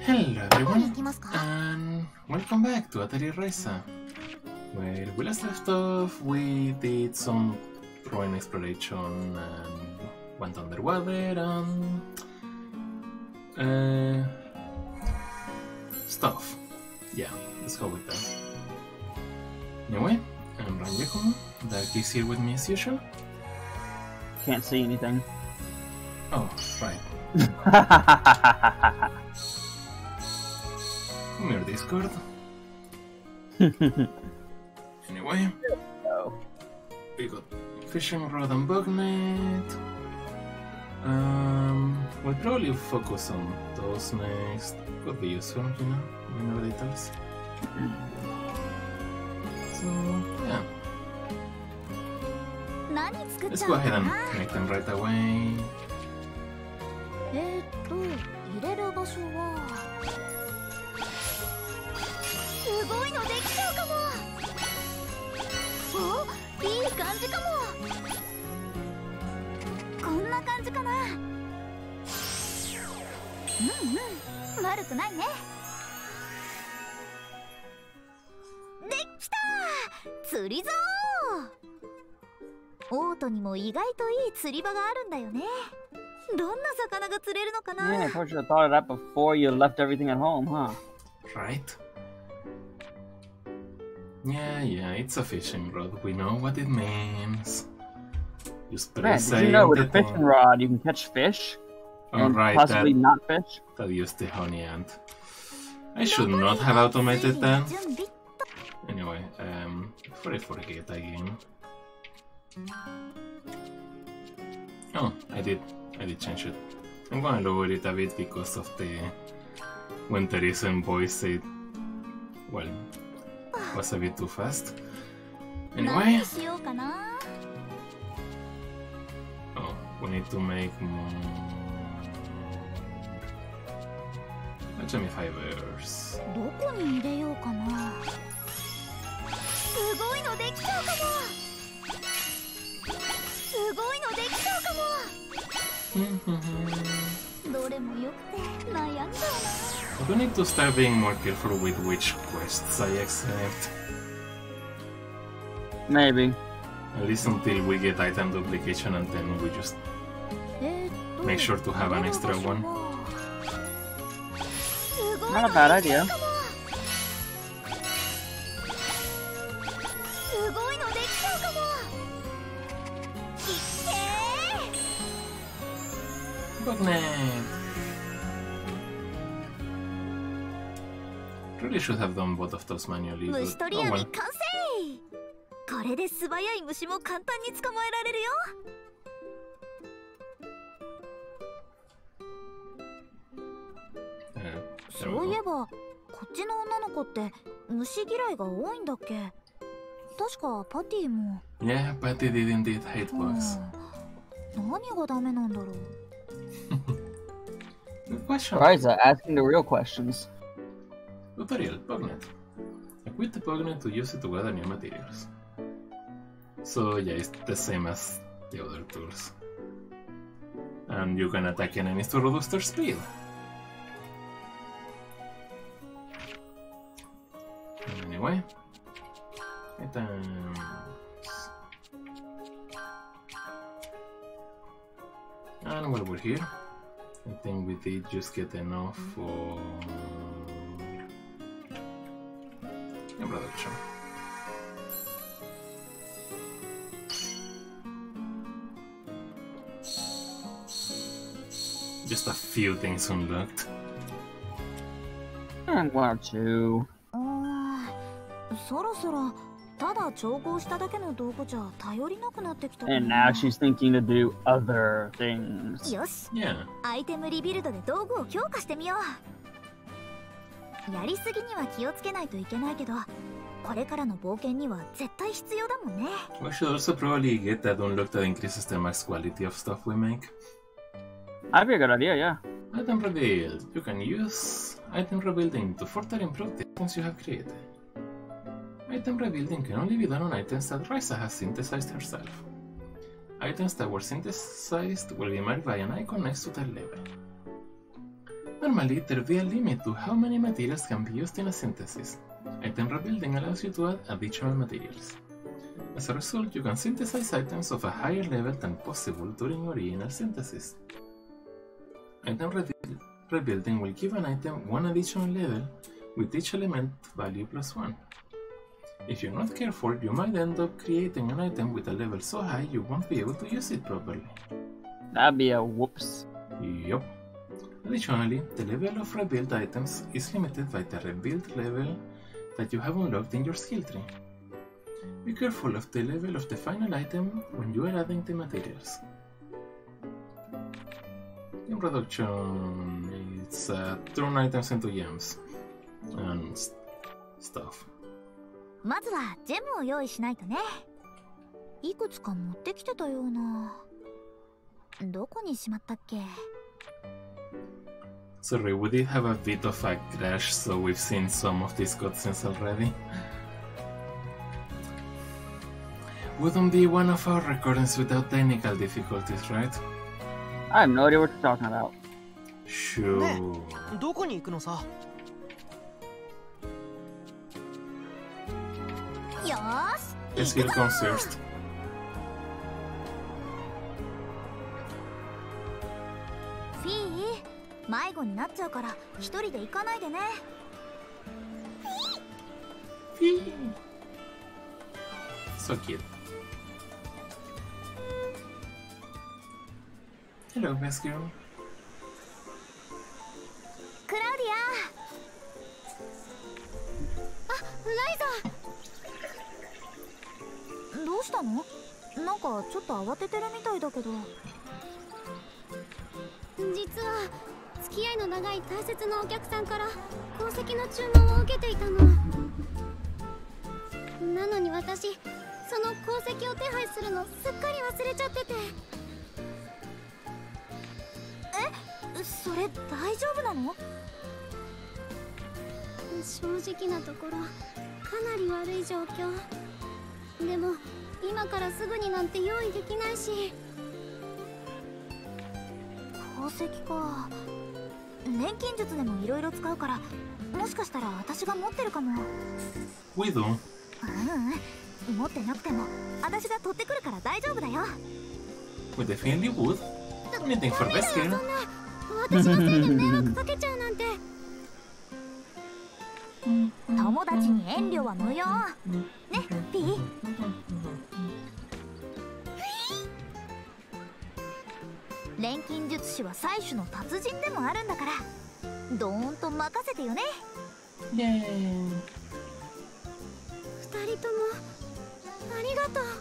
Hello everyone, and welcome back to Atari Reisa. Where we last left off, we did some ruin exploration and went underwater and stuff. Yeah, let's go with that. Anyway, I'm Ranjakumo. Dark is here with me as usual. Can't see anything. Oh, right. Come here, Discord. Anyway, we got fishing rod and bugnet. We'll probably focus on those next. Could be useful, you know, minor details. So, yeah. Let's go ahead and make them right away. 入れる場所はすごいのできちゃうかも。お、いい感じかも。こんな感じかな。悪くないね。できた。釣り竿。オートにも意外といい釣り場があるんだよね。どんな魚が釣れるのかな。 Yeah, I thought you thought of that before you left everything at home, huh? Right? Yeah, it's a fishing rod. We know what it means. Just press Did you know with a fishing rod you can catch fish and possibly not fish? That used the honey ant. I should not have automated that. Anyway, before I forget again. Oh, I did change it. I'm gonna lower it a bit because of the winterism voice said, well, was a bit too fast. Anyway. Oh, we need to make more Gummy fibers. どこに入れようかな。すごいのできちゃうかも。すごいのできちゃうかも。どれもよくて悩んだな。 I do need to start being more careful with which quests I accept. Maybe. At least until we get item duplication and then we just make sure to have an extra one. Not a bad idea. Bugnet! Really should have done both of those manually, but oh well. これで素早い虫も簡単に捕まえられるよ。そういえば、こっちの女の子って虫嫌いが多いんだっけ？確かパティも。 Yeah, Patty did indeed hate bugs. 何がダメなんだろう。 Good question. Riza asking the real questions. Tutorial, Bugnet. Equip the Bugnet to use it to gather new materials. So yeah, it's the same as the other tools. And you can attack enemies to reduce their speed. Anyway. Items. And while we're here, I think we did just get enough for production. Just a few things unlocked. And one or two. そろそろただ調合しただけの道具じゃ頼りなくなってきた。 And now she's thinking to do other things. よし。 Yeah. アイテムリビルドで道具を強化してみよう。やりすぎには気をつけないといけないけど、これからの冒険には絶対必要だもんね。 We should also probably get that unlocked that increases the max quality of stuff we make. That'd be a good idea, yeah. Item revealed. You can use item rebuilding to further improve the items you have created. Item rebuilding can only be done on items that Reisa has synthesized herself. Items that were synthesized will be marked by an icon next to their level. Normally, there will be a limit to how many materials can be used in a synthesis. Item rebuilding allows you to add additional materials. As a result, you can synthesize items of a higher level than possible during original synthesis. Item rebuilding will give an item one additional level with each element value +1. If you're not careful, you might end up creating an item with a level so high you won't be able to use it properly. That'd be a whoops. Yup. Additionally, the level of rebuild items is limited by the rebuild level that you have unlocked in your skill tree. Be careful of the level of the final item when you are adding the materials. In production, it's turn items into gems and stuff. まずはジェムを用意しないとね。いくつか持ってきてたような。どこにしまったっけ？ Sorry, we did have a bit of a crash, so we've seen some of these cutscenes already. Wouldn't be one of our recordings without technical difficulties, right? I have no idea what you're talking about. Sure. どこに行くのさ？ よーし。 The skill comes first. フィー、迷子になっちゃうから一人で行かないでね。 フィー。So cute. Hello, best girl. クラウディア。あ、ライザ。どうしたの？なんかちょっと慌ててるみたいだけど。 実は付き合いの長い大切なお客さんから宝石の注文を受けていたの。なのに私、その宝石を手配するのすっかり忘れちゃってて。え、それ大丈夫なの？正直なところかなり悪い状況。でも今からすぐになんて用意できないし。 宝石か。錬金術でもいろいろ使うから、もしかしたら私が持ってるかも。 We do. 持ってなくても私が取ってくるから大丈夫だよ。 We definitely would. Anything for best girl. 私のせいで迷惑かけちゃうなんて。 友達に遠慮は無用ね、ピー。錬金術師は採取の達人でもあるんだから、どーんと任せてよね。 イエーイ。 二人ともありがとう。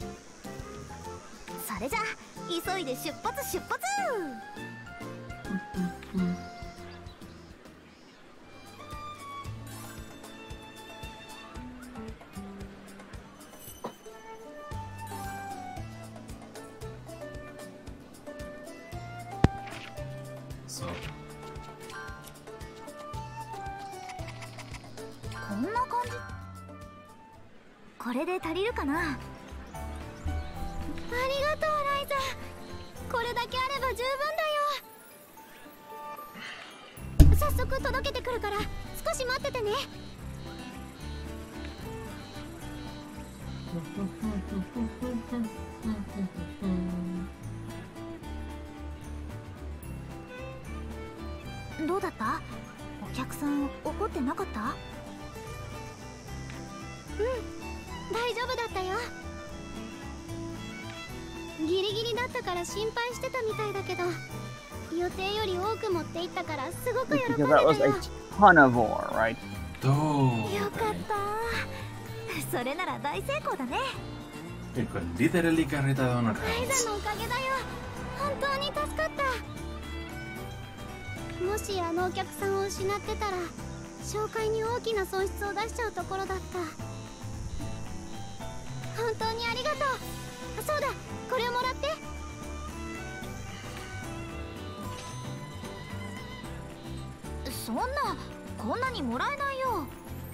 それじゃ急いで出発出発。 そう。 こんな感じ。これで足りるかな。 ありがとうライザ。これだけあれば十分だよ。早速届けてくるから少し待っててね。 どうだった？お客さん怒ってなかった？ 大丈夫だったよ。ギリギリだったから心配してたみたいだけど、予定より多く持っていったからすごく喜んでたよ。 Because that was a ton of ore, right? どう？ よかった。それなら大成功だね。 Literally carreta on our ライ hands. ザのおかげだよ。本当に助かった。もしあのお客さんを失ってたら紹介に大きな損失を出しちゃうところだった。本当にありがとう。そうだ、これをもらって。 そんな、こんなにもらえないよ。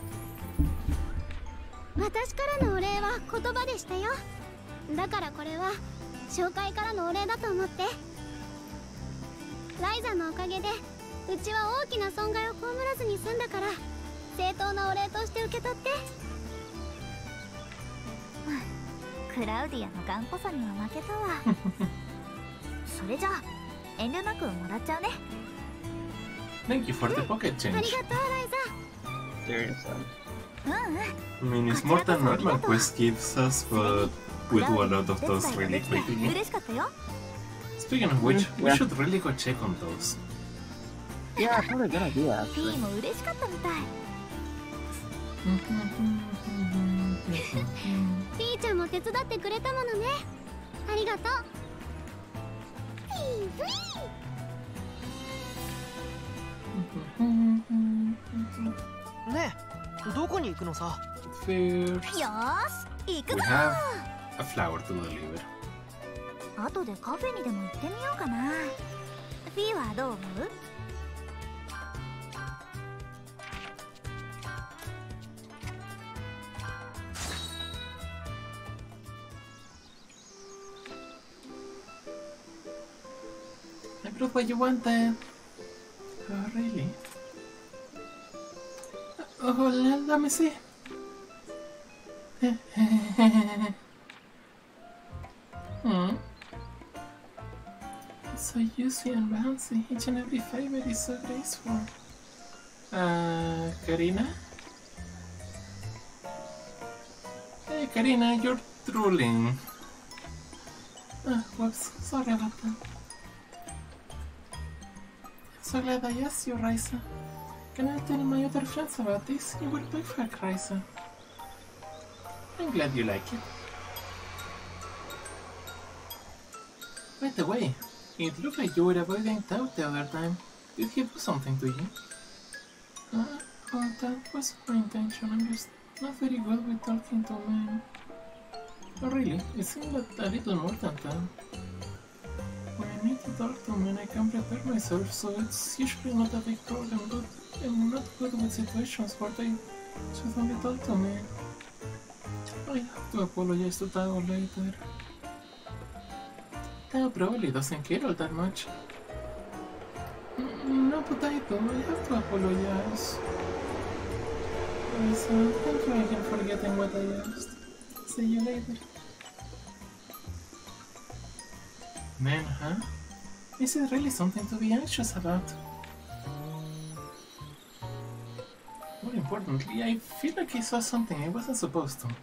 私からのお礼は言葉でしたよ。だからこれは紹介からのお礼だと思って。ライザのおかげでうちは大きな損害を被らずに済んだから、正当なお礼として受け取って。 クラウディアの頑固さには負けたわ。それじゃあ遠慮なくもらっちゃうね。 Thank you for the pocket あ change. りがとうライザ。 Seriously. I mean, it's more than normal quest gives us, but we do a lot of those really quickly. 嬉しかったよ。 Speaking of which, we Yeah. should really go check on those. Yeah, probably a good idea, ピ actually. ーも嬉しかったみたい。 ピーちゃんも手伝ってくれたものね。ありがとう。ピーフねえ、どこに行くのさ。 First, よーし行く we ぞ。 have a flower to deliver. 後でカフェにでも行ってみようかな。フィーはどう思う？ I brought what you wanted. Oh, really? Oh, let me see. It's so juicy and bouncy. Each and every flavor is so graceful. Karina? Hey, Karina, you're drooling. Whoops. Sorry about that. So glad I asked you, Raisa. Can I tell my other friends about this? It will be for Raisa. I'm glad you like it. By the way, it looked like you were avoiding Tao the other time. Did he do something to you? Well, that wasn't my intention. I'm just not very good with talking to men. Oh, really? It seemed like a little more than that. When I need to talk to men, I can prepare myself, so it's usually not a big problem, but I'm not good with situations where they just only talk to me. I have to apologize to Tao later. Tao probably doesn't care all that much. No, but I do. I have to apologize. So, thank you again for forgetting what I asked. See you later. Man, huh? This is really something to be anxious about. More importantly, I feel like I saw something I wasn't supposed to.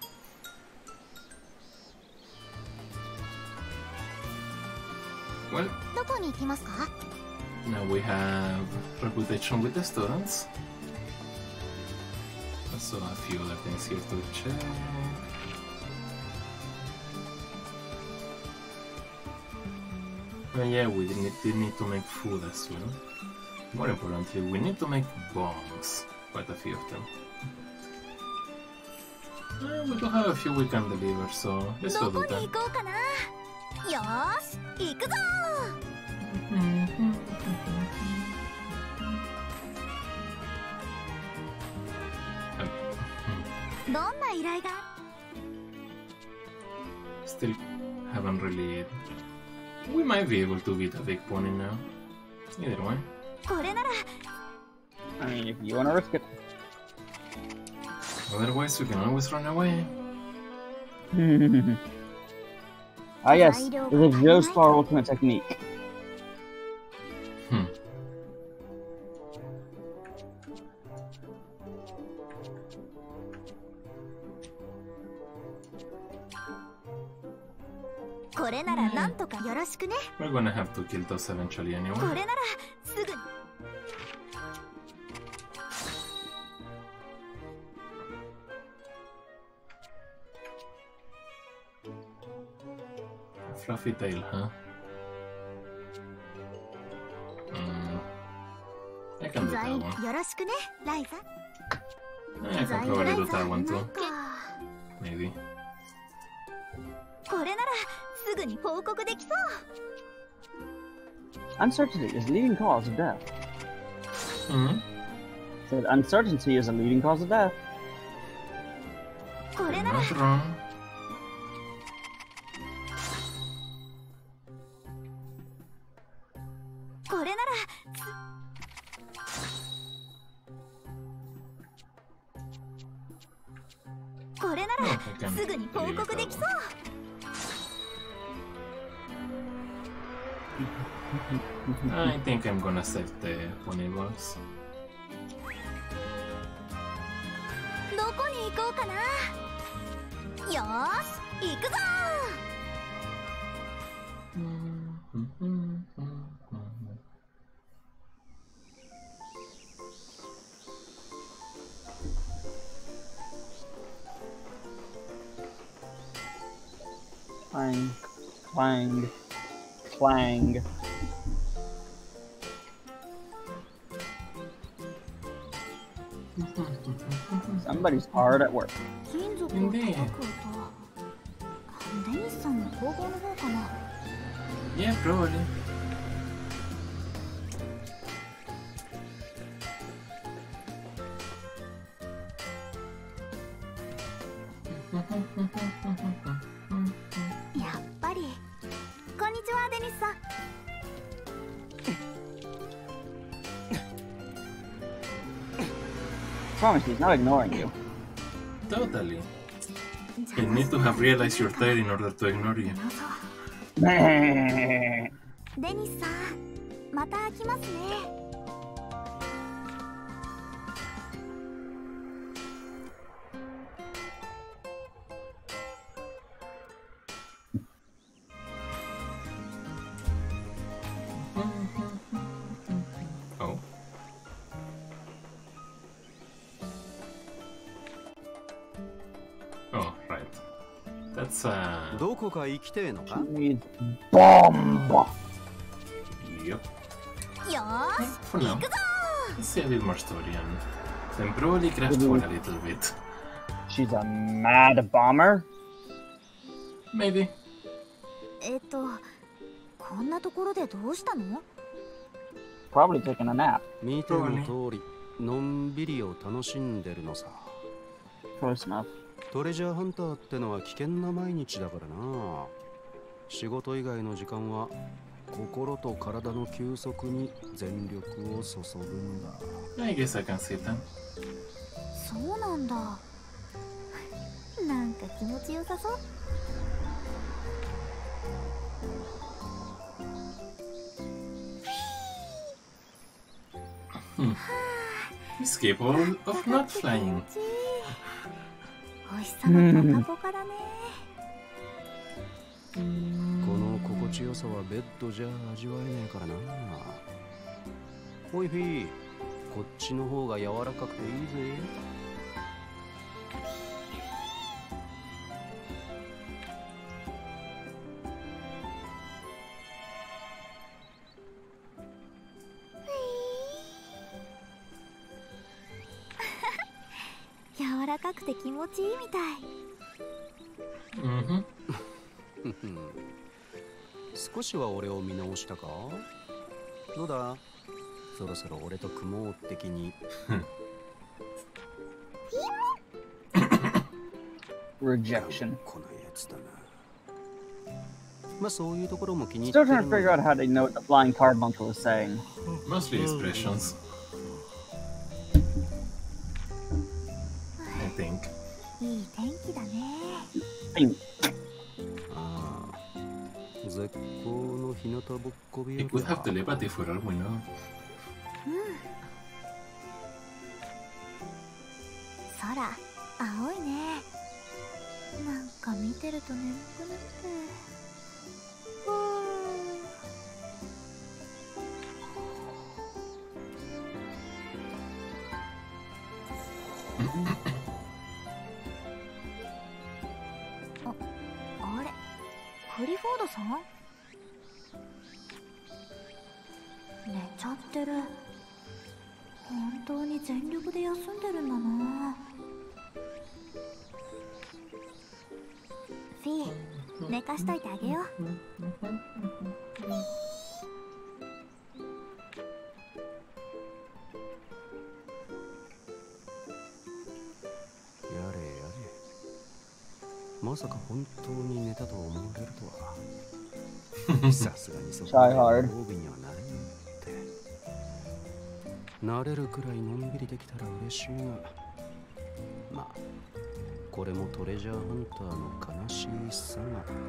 Well, どこに行きますか？ now we have reputation with the students. Also a few other things here to check. Oh yeah, we did need to make food as well. More importantly, we need to make bombs. Quite a few of them. We do have a few we can deliver, so let's go ど do こに that. 行こうかな。よーし行くぞ。どんな依頼が？ Still haven't really... We might be able to beat a big pony now. Either way. これなら I mean, if you want to risk it. Otherwise, we can always run away. Ah, yes, it's a Joestar ultimate technique. これならなんとかよろしくね。 We're gonna have to kill those eventually こ anyway. れならすぐに。 Fluffy tail, huh? I can do 材 that よ one. ろしくね、ライザ。 I can probably do that one too. か Maybe. これならすぐに報告できそう。 Uncertainty is a leading cause of death. Hmm? Said uncertainty is a leading cause of death. これ You're なら not wrong. これならすぐに報告できそう。 I think I'm gonna save the ponyballs. どこに行こうかな。よーし、行くぞ。 Clang, clang, clang. Somebody's hard at work. 金属を叩く音。デニスさんの工房の方かな。 Yeah, probably. Promise, he's not ignoring you. Totally. You need to have realized you're tired in order to ignore you. デニスさん、また来ますね。 どこか行きてえのか？ ボンバ。 Yep. よーし、 For now, let's see a bit more story and then probably craft for a little bit. She's a mad bomber? Maybe. こんなところでどうしたの？ Probably taking a nap. 見ての通り、のんびりを楽しんでるのさ。 Close enough. トレジャーハンターってのは危険な毎日だからな。仕事以外の時間は心と体の休息に全力を注ぐんだ。 I guess I can see that. そうなんだ。なんか気持ちよさそう。 He's capable of not flying. お日様ポカポカだね。 この心地よさはベッドじゃ味わえねえからな。おいフィー、こっちの方が柔らかくていいぜ。 柔らかくて気持ちいいみたい。 少しは俺を見直したか？どうだ？そろそろ俺と組もう的に。 Rejection. このやつだな。まあそういうところも気に入 Still ってる trying to figure out how to know what the flying carbuncle was saying. Mostly expressions. I think. いい天気だね。 ああ、絶好の日向ぼっこ日 It could have telepathy for all we know. 空、青いね。なんか見てると眠くなって。あれ、クリフォードさん？寝ちゃってる。本当に全力で休んでるんだな。フィー、寝かしといてあげよう。 やれやれ。まさか本当に寝たと思われるとは。さすがにそこまでご褒美にはなれないって。慣れるくらいのんびりできたら嬉しいが。まあ、 これもトレジャーハンターの悲しいさがかな。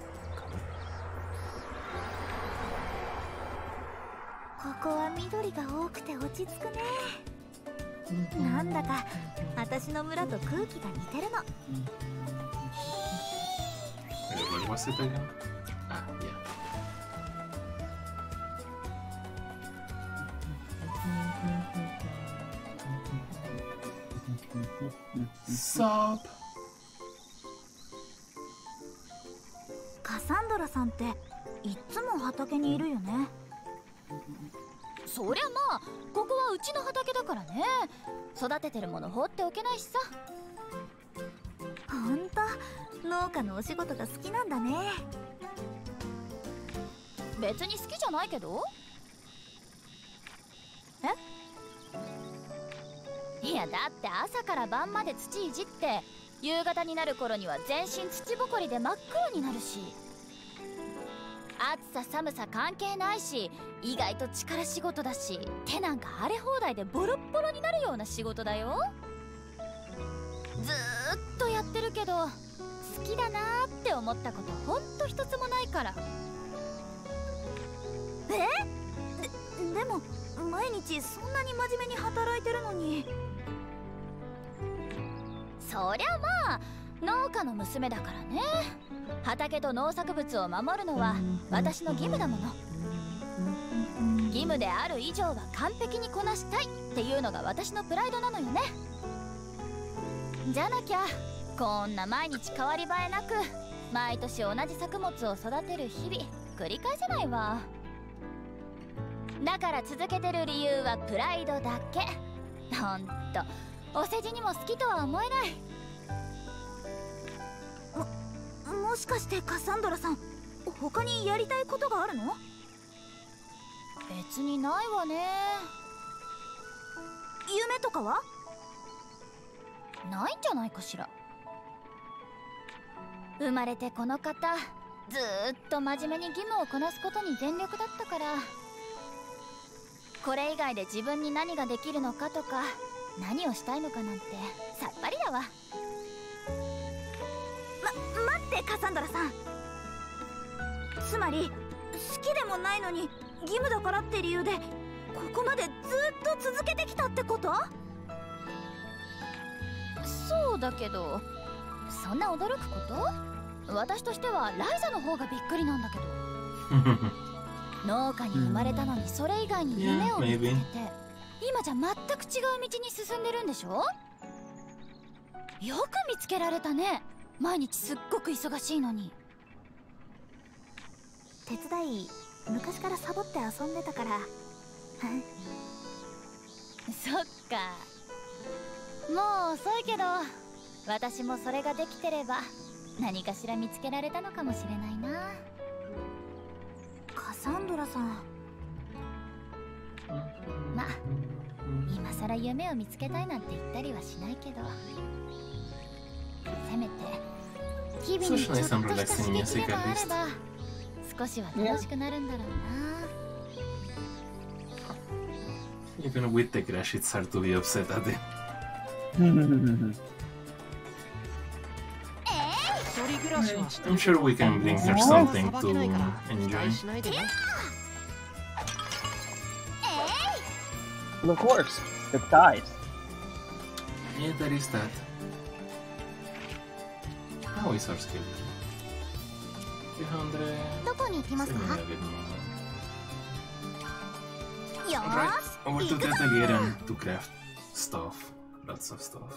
ここは緑が多くて落ち着くね。なんだか私の村と空気が似てるの。 What was it again? Ah, yeah. Sup? カサンドラさんっていっつも畑にいるよね。 そりゃまあここはうちの畑だからね。育ててるもの放っておけないしさ。 ほんと農家のお仕事が好きなんだね。 別に好きじゃないけど。いやだって朝から晩まで土いじって夕方になる頃には全身土ぼこりで真っ黒になるし、暑さ寒さ関係ないし、意外と力仕事だし、手なんか荒れ放題でボロッボロになるような仕事だよ。ずーっとやってるけど好きだなーって思ったことほんと一つもないから。 でも毎日そんなに真面目に働いてるのに。 そりゃまあ農家の娘だからね。畑と農作物を守るのは私の義務だもの。義務である以上は完璧にこなしたいっていうのが私のプライドなのよね。じゃなきゃこんな毎日変わり映えなく毎年同じ作物を育てる日々繰り返せないわ。だから続けてる理由はプライドだけ。ほんとお世辞にも好きとは思えない。 もしかしてカサンドラさん他にやりたいことがあるの？ 別にないわね。 夢とかは？ ないんじゃないかしら。生まれてこの方ずーっと真面目に義務をこなすことに全力だったから、これ以外で自分に何ができるのかとか何をしたいのかなんてさっぱりだわ。 待ってカサンドラさん、つまり好きでもないのに義務だからって理由でここまでずっと続けてきたってこと？ そうだけどそんな驚くこと？私としてはライザの方がびっくりなんだけど。農家に生まれたのにそれ以外に夢を見つけて今じゃ全く違う道に進んでるんでしょ？よく見つけられたね。毎日すっごく忙しいのに。 手伝い昔からサボって遊んでたからそっか、もう遅いけど私もそれができてれば何かしら見つけられたのかもしれないな。 カサンドラさん、 まあ今さら夢を見つけたいなんて言ったりはしないけど、せめて日々にちょっとした刺激でもあれば少しは楽しくなるんだろうな。 You're gonna with the crash, it's hard to be upset at it. I'm sure we can bring her something to enjoy. Of course, it dies. Yeah, there is that. How is our skill? 300. どこに行きますか？ 700. よ Alright, ー over し to 行くぞ。 that again to craft stuff. Lots of stuff.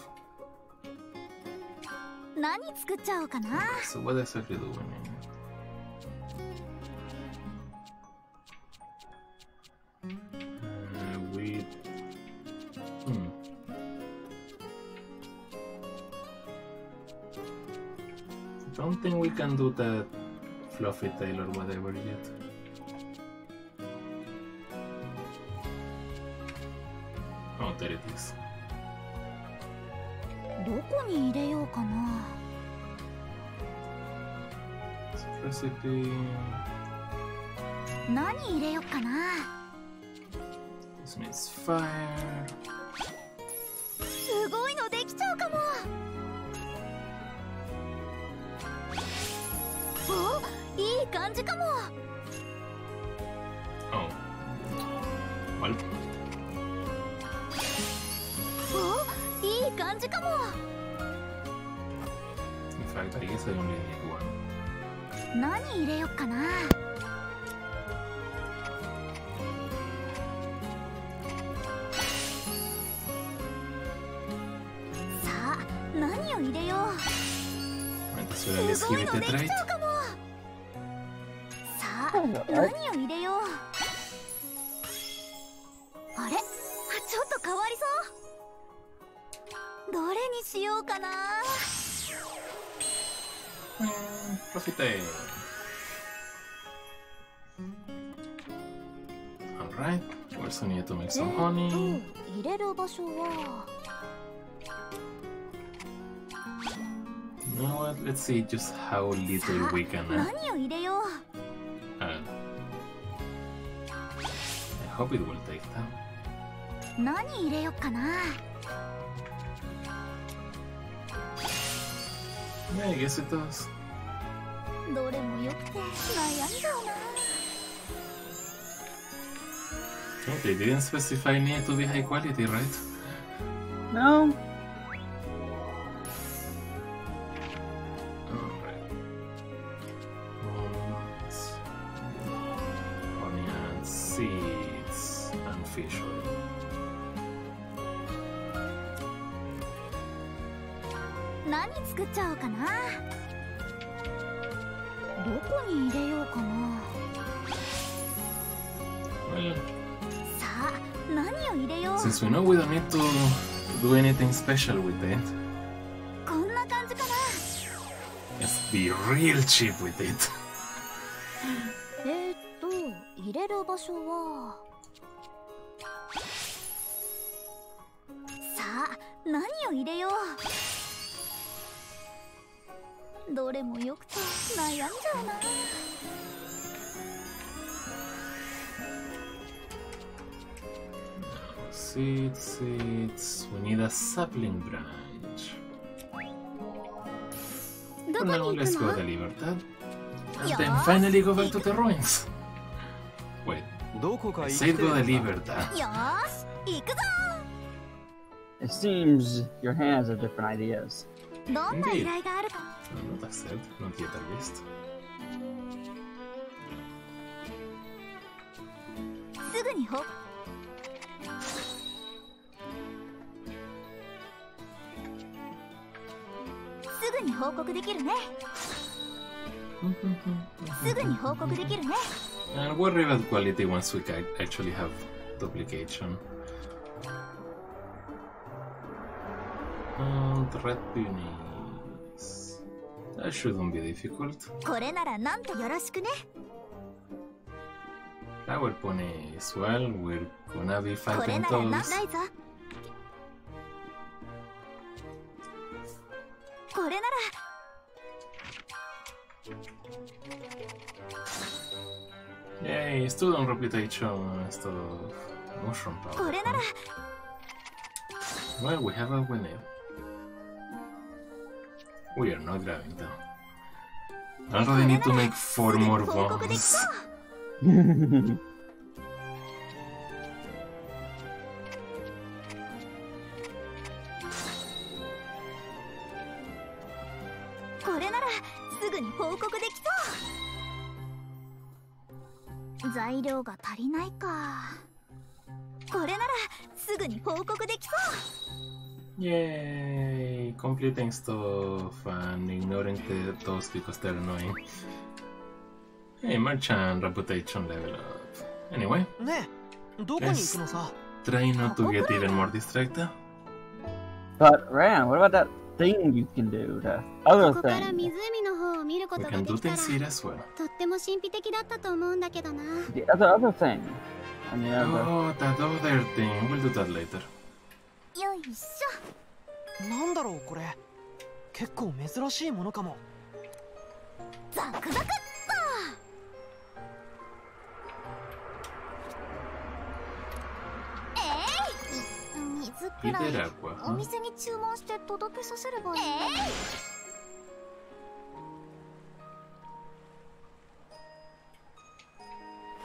何作っちゃおうかな。 So what exactly do we need? We... Don't think we can do that fluffy tail or whatever yet. Oh, there it is. どこに入れようかな。 Recipe... 何入れようかな。 This means fire. すごいのできちゃうかも。 感じかも。 Oh. Well. お、いい感じかも。 In fact, I guess I only need one. 何入れよっかな。さあ、何を入れよう。 Entonces ahora le escribete trade. さあ、何を入れよう。あれ、ちょっと変わりそう。どれにしようかな。 Profite. Alright, we also need to make some honey. 入れる場所は。 You know what? Let's see just how little we can. 何を入れよう。 I hope it will take time. 何入れよっかな。 Yeah, I guess it does. どれもよくて悩んじゃうな。 Okay, they didn't specify need to be high quality, right? No. Alright. Honey and seeds and fish oil. 何作っちゃおうかな。どこに入れようかな。 Well, さあ、何を入れよう。 since we know we don't need to do anything special with it, こんな感じかな。 let's be real cheap with it. 入れる場所は。さあ、何を入れよう。どれもよくて悩んじゃうな。 Seeds. We need a sapling branch. ど For こ now, に行 let's く go の。 to Libertad. And Yeah. then finally go back to the ruins. Wait, どこか I 行 said って go to るのか Libertad. よーし、行くぞ。 It seems your hands have different ideas. どんな依頼があるか。 Not accept, not yet at least. すぐにすぐに報告できるね。すぐに報告できるね。 And we'll review quality once we actually have duplication. And red peonies. That shouldn't be difficult. これならなんとよろしくね。 Flower ponies. Well, we're gonna be これ fighting ならな those. ライザ。これなら。 Yay, student reputation instead of mushroom こ powder. れなら。 Well, we have a winner. We are not grabbing them. I really need to make 4 more 報告でき bombs. そう。これならすぐに報告できそう。材料が足りないか。これならすぐに報告できそう。 Yay! Completing stuff and ignoring those because they're annoying. Hey, merchant reputation level up. Anyway, ねえ、どこに行くのさ。 try not to get even more distracted. But Ran, what about that thing you can do? The other ここから thing. 湖の方を見るこ We とが can で do きたら things here as well. とっても神秘的だったと思うんだけどな。 The other thing. I mean, Oh, that other thing. We'll do that later. よいしょ。 なんだろうこれ。結構珍しいものかも。 ザクザクっと。水く Eat ら it い up, お huh? 店に注文して届けさせればいい。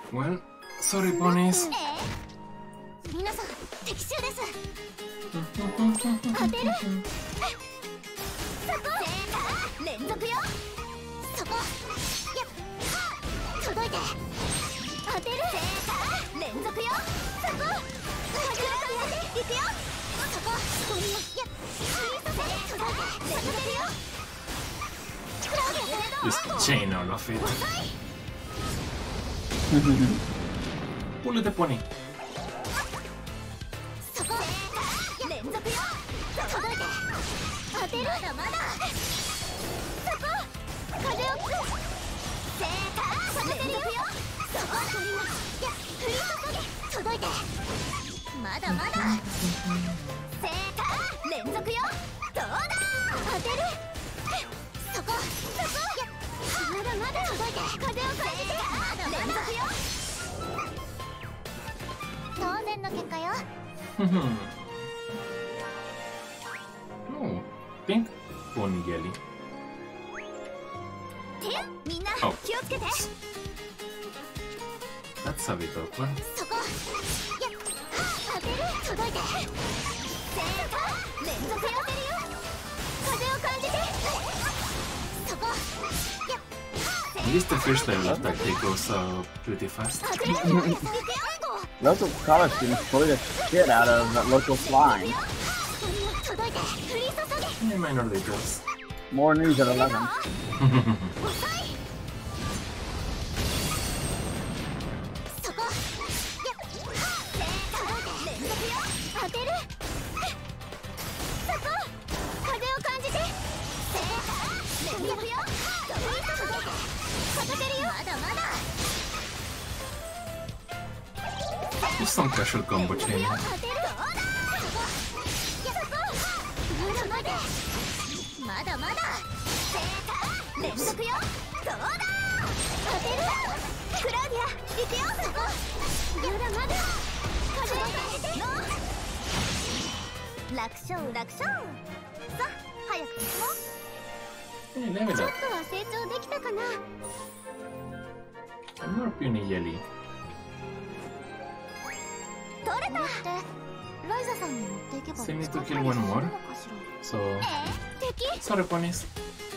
Well, sorry, ponies. 皆さん敵襲です。当てる。そこ連続よ。そこやっ届いて当てる。連続よ。そこ行くよ。そこゴリやっ届いて連続よ。 Just chain all of it. Pull it, pony. そこ連続よ。届いて当てる。まだまだそこ風を正解連続よ。そこや降り注げ届いてまだまだ正解連続よ。どうだ当てる。そこやまだまだ届いて風を感じてまだ連続よ。当然の結果よ。 Oh, pink pony jelly. みんな気をつけて。 That's a bit awkward. そこや当てる届いて正解連続当てるよ。風を感じてそこや At least the first level attack they goes pretty fast. Local college students bully the shit out of local slime. Yeah, minor details. More news at 11. Just some casual combo chain. まだまだ連続よ。どうだ当てる。クラウディア行くよ。そこまだまだ風を感じて楽勝楽勝。さあ早く進もう。 Hey, level ちょっ up. とは成長できたかな。 One more puny jelly. 取れたってライザさんに持っていけば Still need to kill one more. So, 敵 sorry, ponies.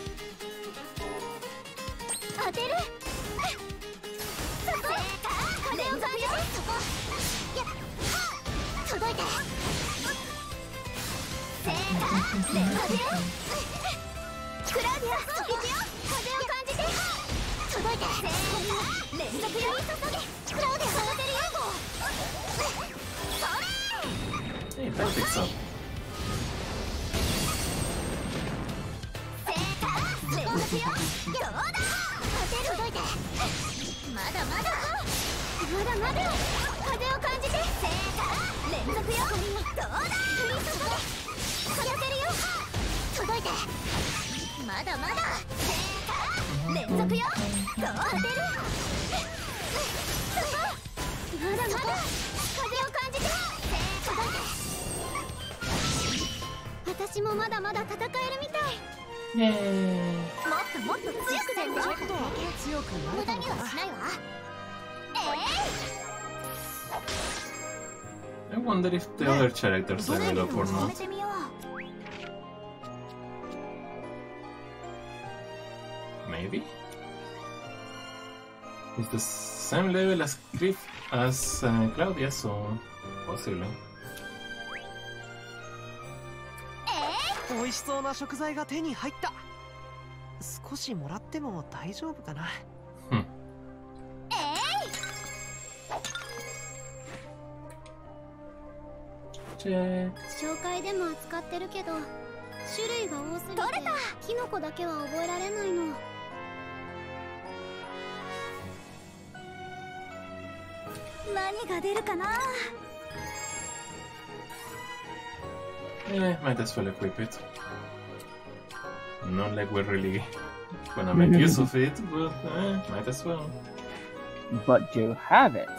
当てる。そこ連続よ。そこや届いて正解連続よ。クラウディア行くよ。風を感じて届いて正解連続よ。クラウディア当てるよ。それ Hey, that picks up. 連続よ。どうだ当てる届いてまだまだまだまだ風を感じて正解連続よ。どうだ降り注げ当てるよ。届いてまだまだ正解連続よ。どう当てる。そこまだまだ風を感じて届いて私もまだまだ戦えるみたい。 Yay! もっともっと強くなってちょっと強く無駄にはしないわ。 I wonder if the other characters level up or not. Maybe? It's the same level as Claudia, so possibly. 美味しそうな食材が手に入った。少しもらっても大丈夫かな。 Check. 紹介でも扱ってるけど種類が多すぎてキノコだけは覚えられないの。 何が出るかな。 Might as well equip it. Not like we're really gonna make use of it, but might as well. But you have it.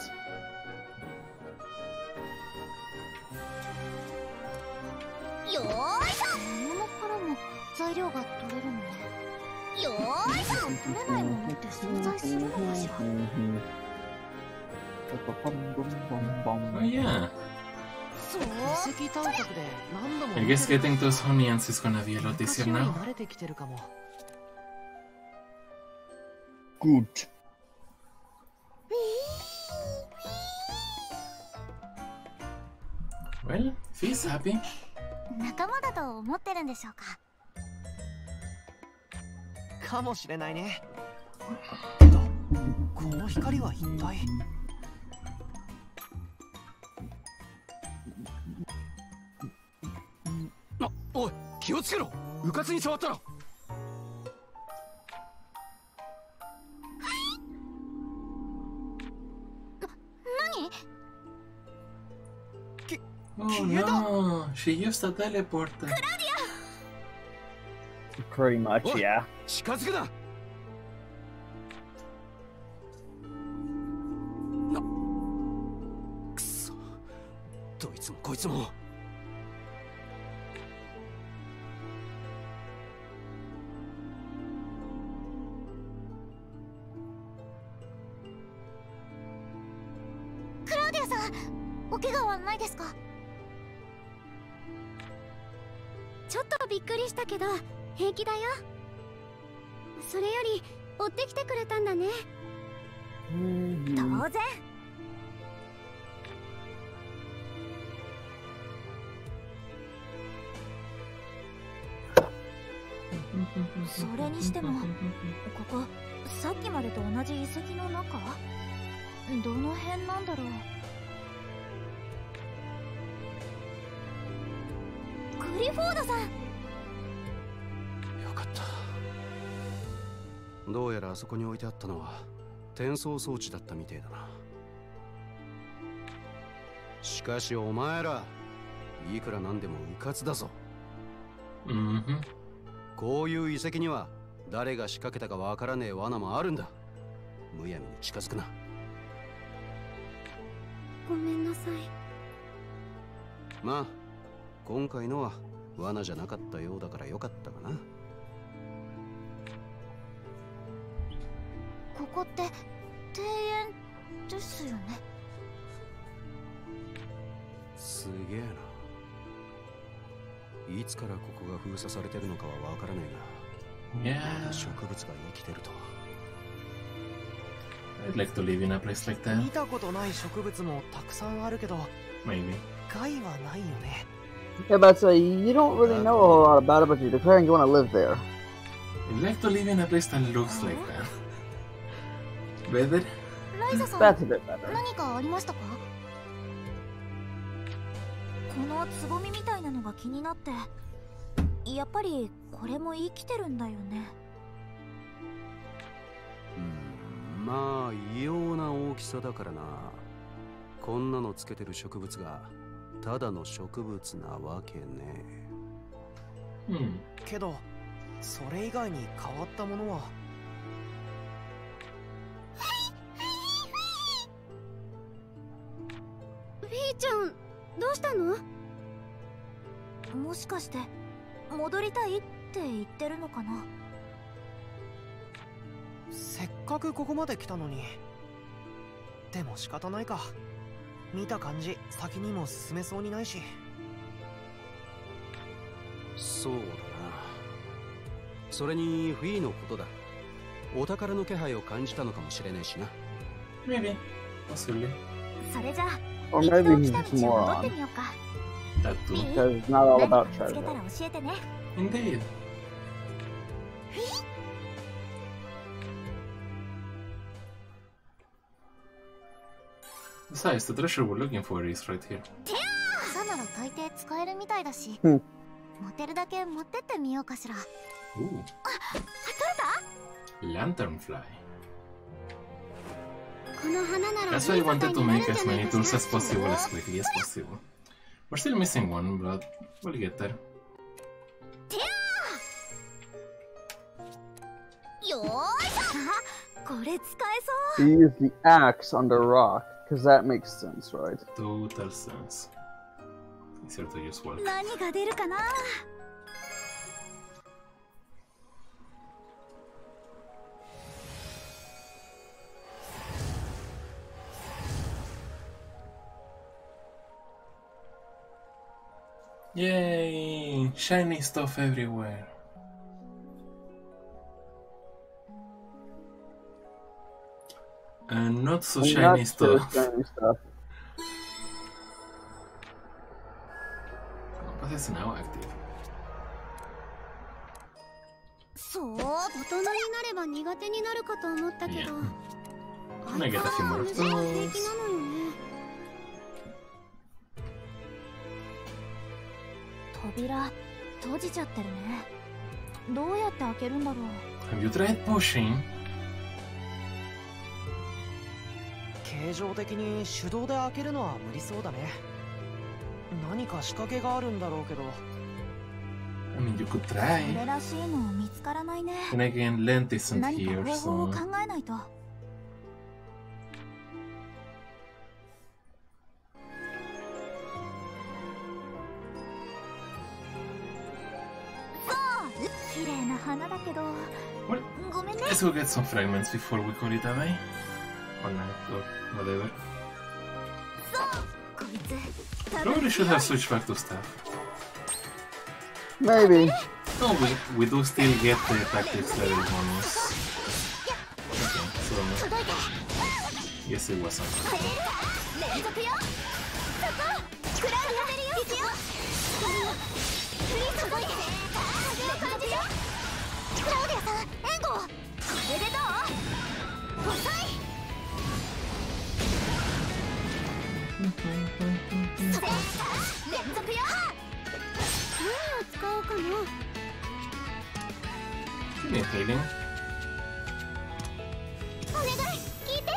よーいしょ。桃からも材料が取れるのね。よーいしょ。取れないものって存在するのかしら。 Oh yeah. 遺跡探索で何度も I guess getting those onions is gonna be a lot 昔 easier に now. 慣れてきてるかも。 Good. Well, if he's happy. 仲間だと思ってるんでしょうか。 かもしれないね。けどこの光は一体。 おい、気をつけろ。うかつに触ったら。 Oh no, she used a teleporter. Pretty much, yeah. 近づくな。くそ、どいつもこいつも。 クラウディアさん、お怪我はないですか？ ちょっとびっくりしたけど平気だよ。それより追ってきてくれたんだね。 当然。 それにしてもここさっきまでと同じ遺跡の中？どの辺なんだろう。 クリフォードさん。 よかった。どうやらあそこに置いてあったのは転送装置だったみてえだな。しかしお前らいくらなんでもうかつだぞ。こういう遺跡には誰が仕掛けたかわからねえ罠もあるんだ。むやみに近づくな。 ごめんなさい。 まあ今回のは罠じゃなかったようだからよかったかな。 ここって庭園ですよね。 すげえな。いつからここが封鎖されてるのかはわからないが、まだ植物が生きてるとは。 I'd like to live in a place like that. 見たことない植物もたくさんあるけど、 Maybe. 害はないよね。 Yeah, but you don't really know a whole lot about it, but you're declaring you want to live there. I'd like to live in a place that looks like that. Better? ライザさん、 That's a bit better. 何かありましたか？ このつぼみみたいなのが気になって。やっぱりこれも生きてるんだよね。 まあ異様な大きさだからな。こんなのつけてる植物がただの植物なわけね。 けどそれ以外に変わったものは。 フィーちゃん、どうしたの？ もしかして戻りたいって言ってるのかな。 せっかくここまで来たのに。でも仕方ないか。見た感じ先にも進めそうにないし。 そうだな。それにフィーのことだ。お宝の気配を感じたのかもしれないしな。 Maybe. Possibly. それじゃあ Or 一 maybe 度 he's 来た just 道を more 戻って on. みようか。 That too. Because it's not all 何 about か見つけた treasure. ら教えてね。 Indeed. Besides, the treasure we're looking for is right here. 朝なら大抵使えるみたいだし、 うん持てるだけ持ってってみようかしら。 Ooh. 取れた？ Lanternfly. この花なら That's why I wanted to なる make ん as じゃない many か tools しら。 as possible as quickly as possible. We're still missing one, but we'll get there. よーいしょ。 これ使え You use the axe on the rock, because that makes sense, right? Total sense. Easier to use そう。 walk. 何が出るかな。 Yay! Shiny stuff everywhere. And not so shiny stuff. But it's now active. そう、大人になれば苦手になるかと思ったけど。 Can I get a few more of those? 平気なのよね。 扉閉じちゃってるね。どうやって開けるんだろう。 Have you tried pushing? 形状的に手動で開けるのは無理そうだね。何か仕掛けがあるんだろうけど。 I mean, you could try. それらしいの見つからないね。 And again, Lent isn't 何 here, か方法を so... 考えないと。綺麗な花だけど。 Well, ごめんね。 let's go get some fragments before we call it a day. Or night, or whatever. こいつ。 Probably should have switched back to staff. Maybe. No, we do still get the tactics level bonus. Okay, so... Yes, it was something. 連続よ。そこ。クラウドベリよ。いくよ。フリーズ届いて。風を感じる。クラウディアさん、援護。これでどう？遅い。連続よ。 何を使おうかな。 Give me a healing. お願い、聞いて。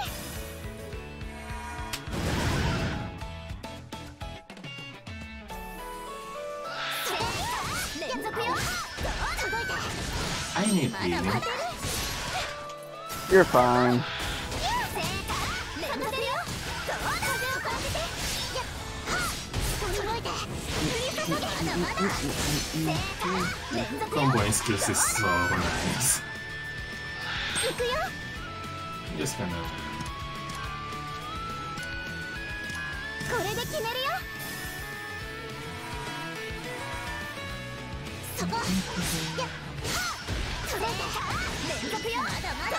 連続よ。届いて。 I need healing. You're fine. 連続よ。風を感じて。届いて。振り注げ。まだまだ。連続よ。 Comboing skills is so nice. 行くよ。 Just gonna... これで決めるよ。そこ。やっ。届いて。連続よ。まだまだ。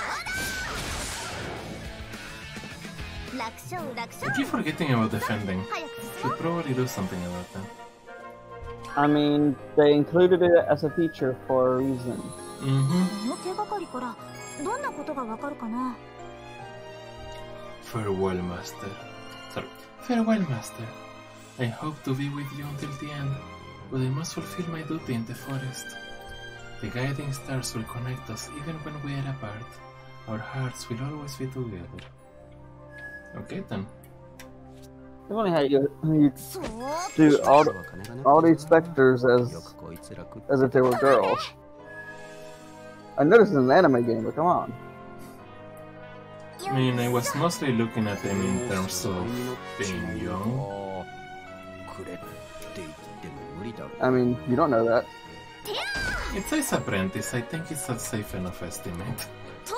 楽勝楽 I 勝。 keep forgetting about defending. 早く進 Should もう。 probably do something about that. I mean, they included it as a feature for a reason. Mm-hmm. この手がかりからどんなことがわかるかな。 Farewell, Master. Sorry. Farewell, Master. I hope to be with you until the end, but I must fulfill my duty in the forest. The guiding stars will connect us even when we are apart. Our hearts will always be together. Okay, then. It's funny how you そう。 do all these specters as if they were girls. I noticed in an anime game, but come on. I mean, I was mostly looking at them in terms of being young. I mean, you don't know that. It says apprentice. I think it's a safe enough estimate.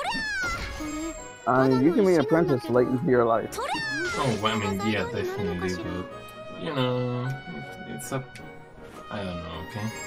I mean, you can be an apprentice late into your life. Oh, well, I mean, yeah, definitely, but you know, it's a... I don't know,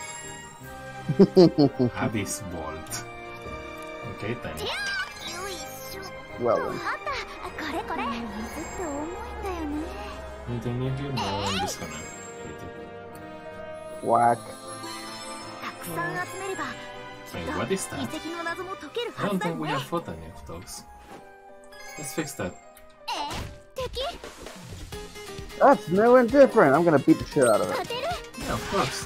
okay? Abyss Vault. Okay, then. Well, あったこれこれ。水って重いんだよね。 Anything new here? No, I'm just gonna hit it. whack. たくさん集めれば。 Wait, what is 遺 that? 跡の謎も解ける I はず don't だよ think we ね。 have fought any of those. Let's fix that. 敵 That's new and different. I'm gonna beat the shit out of it. 勝てる。 Yeah, of course.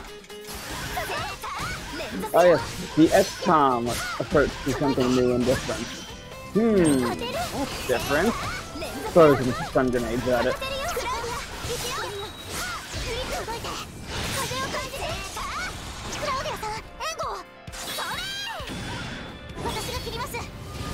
連続 Oh yes, the XCOM approach to something new and different. That's different. Throws some stun grenades at it. クラウディア。行くよ。フリーズ動いて。風を感じて。クラウディアさん、援護。それ。私が切ります。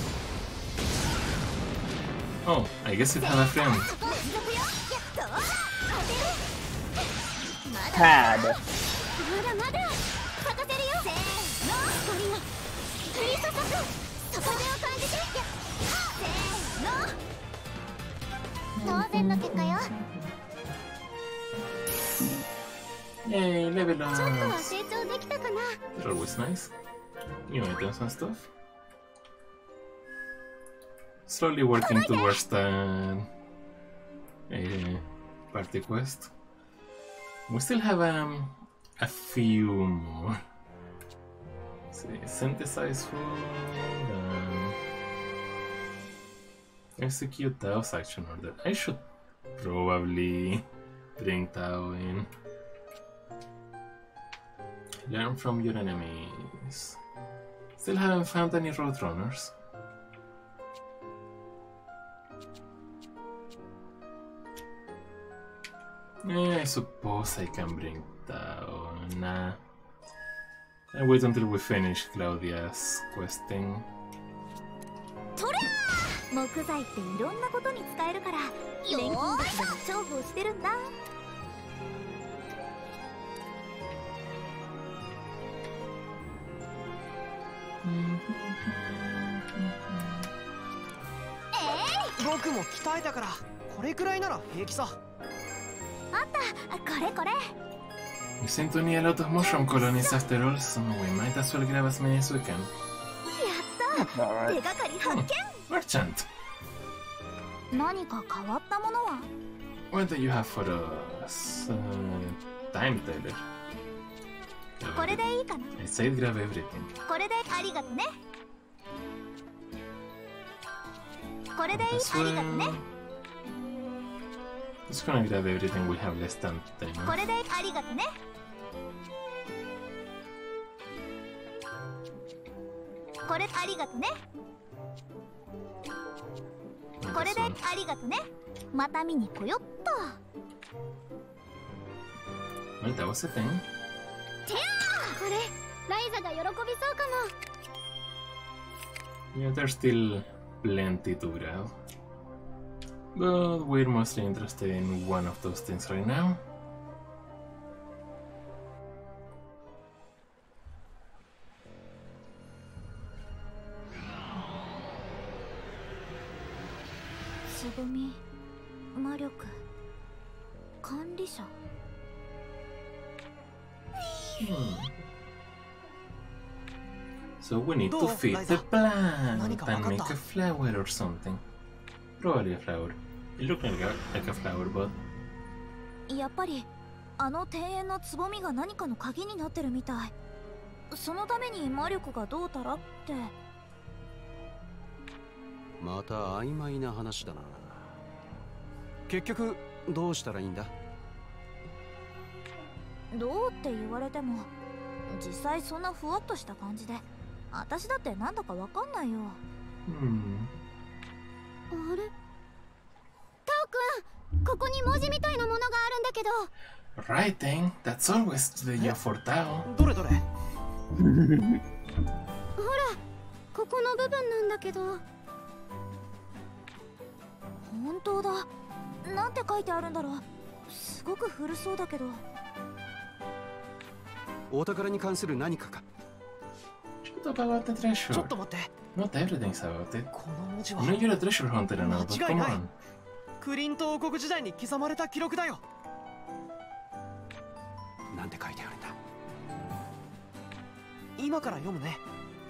Oh, I guess it had a friend. 連続よ。どうだ。勝てる。まだ Pad. まだまだ。咲かせるよ。せーの。光が。降り注ぐ。風を感じて。せーの。当然の結果よ。 Yay, level ちょっとは ups! 成長できたかな。 They're always nice. New items and stuff. Slowly working towards the party quest. We still have a few more. Let's see, synthesize food. Execute Tao's action order. I should probably bring Tao in. Learn from your enemies. Still haven't found any Roadrunners. I suppose I can bring Tao. Nah. I'll wait until we finish Claudia's questing. 木材っていろんなことに使えるから錬金術で重宝してるんだ。 僕も鍛えたからこれくらいなら平気さ。 あった、これこれ。 We seem to need a lot of mushroom colonies after all, so we might as well grab as many as we can. やった、手がかり発見。 Merchant! 何か変わったものは What do you have for us? Time Taylor. これでいいかな。 I said grab everything. これでありがとね。これでいい、ありがとね。 Just gonna grab everything we have less than time. これでありがとね。これありがとね。これでありがとね。また見に来よっと。 Well, that was a thing. これライザが喜びそうかも。 Yeah, there's still plenty to grab. But we're mostly interested in one of those things right now. つぼみ、魔力、管理者。 So we need to feed the plant and make a flower or something. Probably a flower. It looked like a flower, but やっぱりあの庭園のつぼみが何かの鍵になってるみたい。そのために魔力がどうたらって。 また曖昧な話だな。結局どうしたらいいんだ？ どうって言われても実際そんなふわっとした感じで私だってなんだかわかんないよ。 あれ、タオくん、ここに文字みたいなものがあるんだけど。 writing? That's always the job for Tao. どれどれ？ ほら、ここの部分なんだけど。 本当だ。なんて書いてあるんだろう。すごく古そうだけど。 お宝に関する何かか。 What about the treasure? ちょっと待って。 Not everything's about it. この文字は I know you're a treasure hunter and all, but 間違い come ない。 on. クリント王国時代に刻まれた記録だよ。 なんて書いてあるんだ？ 今から読むね。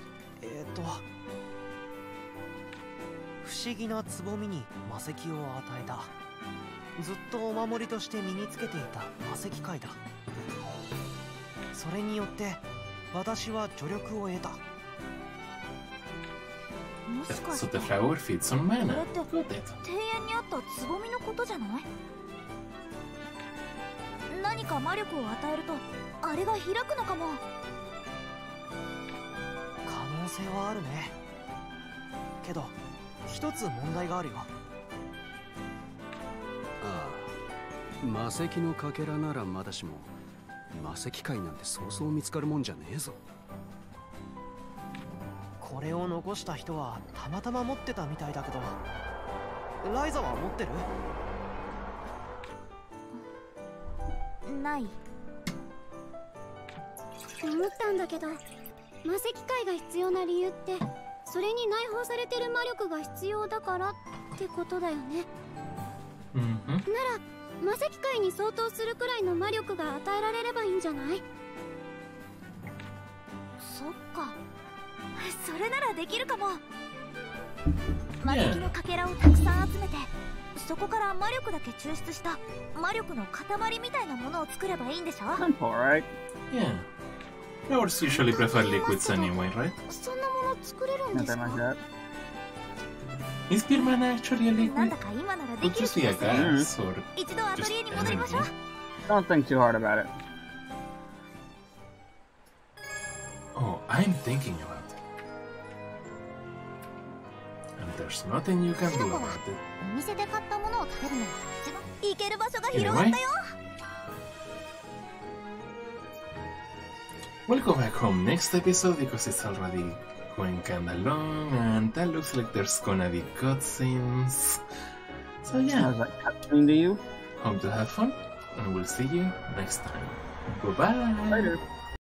不思議なつぼみに魔石を与えた。ずっとお守りとして身につけていた魔石塊だ。それによって私は助力を得た。 もしかし So て the flower feeds on mana. これって Got it. 庭園にあったつぼみのことじゃない？何か魔力を与えるとあれが開くのかも。 可能性はあるね。けど一つ問題があるよ。 ああ、魔石のかけらならまだしも魔石塊なんてそうそう見つかるもんじゃねえぞ。 これを残した人はたまたま持ってたみたいだけど、ライザは持ってる？ ない。 思ったんだけど、魔石塊が必要な理由ってそれに内包されてる魔力が必要だからってことだよね。なら魔石界に相当するくらいの魔力が与えられればいいんじゃない？ そっか、それならできるかも。魔石のかけらをたくさん集めて、そこから魔力だけ抽出した魔力の塊みたいなものを作ればいいんでしょ？ Alright. Yeah. Flowers usually prefer liquids anyway, right? そんなもの作れるんですか？ Nothing like that. Is Spear Mana actually a なん liquid? だか今なら Could できる just 気 be a がする。 gas or 一度アト just リエに戻りましょう。 energy? Don't think too hard about it. Oh, I'm thinking about it. And there's nothing you can do about it. お店で買ったものを食べるのが一番行ける場所が広がったよ。 We'll go back home next episode because it's already going kinda long and that looks like there's gonna be cutscenes. So yeah, How's that cutscene to you? hope to have fun and we'll see you next time. Goodbye! Later.